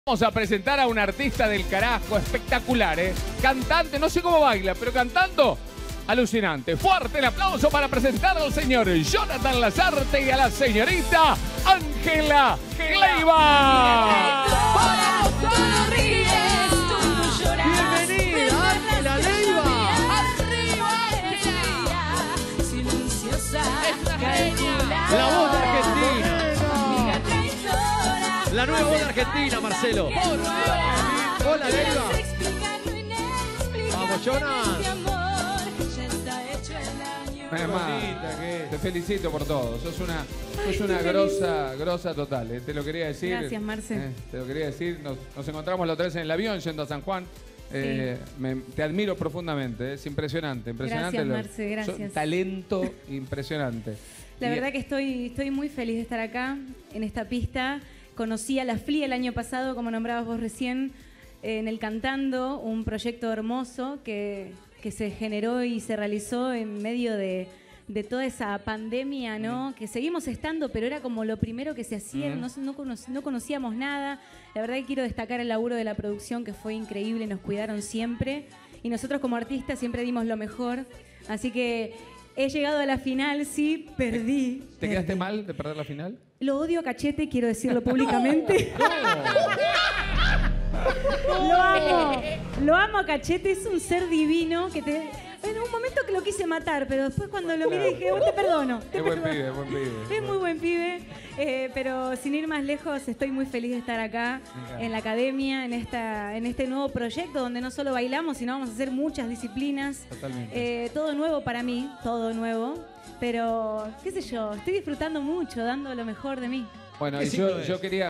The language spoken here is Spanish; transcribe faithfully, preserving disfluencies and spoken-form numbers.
Vamos a presentar a un artista del carajo, espectacular, ¿eh? Cantante, no sé cómo baila, pero cantando, alucinante. Fuerte el aplauso para presentar al señor Jonathan Lazarte y a la señorita Ángela Leiva. Bienvenida, Ángela Leiva. La voz de Argentina. La nueva voz de Argentina, Marcelo. Hola, Leiva. Vamos, Jonas. Además, te felicito por todo. Sos una, sos una grosa, grosa total. ¿eh? Te lo quería decir. Gracias, Marce. Eh, te lo quería decir. Nos, nos encontramos la otra vez en el avión yendo a San Juan. Eh, sí. me, te admiro profundamente. ¿eh? Es impresionante, impresionante. Gracias, Marce, gracias. Un talento impresionante. La y, verdad que estoy, estoy muy feliz de estar acá, en esta pista. Conocí a la F L I el año pasado, como nombrabas vos recién, en el Cantando, un proyecto hermoso que, que se generó y se realizó en medio de, de toda esa pandemia, ¿no? Mm. Que seguimos estando, pero era como lo primero que se hacía, mm. no, no, cono no conocíamos nada. La verdad que quiero destacar el laburo de la producción, que fue increíble, nos cuidaron siempre. Y nosotros como artistas siempre dimos lo mejor. Así que he llegado a la final, sí, perdí. ¿Te quedaste mal de perder la final? Lo odio a Cachete, quiero decirlo públicamente. No, no. Lo amo, lo amo a Cachete, es un ser divino que te... En un momento que lo quise matar, pero después cuando lo miré dije, oh, te perdono. Te es perdono. buen pibe, es buen pibe. Es muy buen pibe, eh, pero sin ir más lejos, estoy muy feliz de estar acá en la academia, en, esta, en este nuevo proyecto donde no solo bailamos, sino vamos a hacer muchas disciplinas. Totalmente. Eh, todo nuevo para mí, todo nuevo. Pero, qué sé yo, estoy disfrutando mucho, dando lo mejor de mí. Bueno, y yo, yo quería...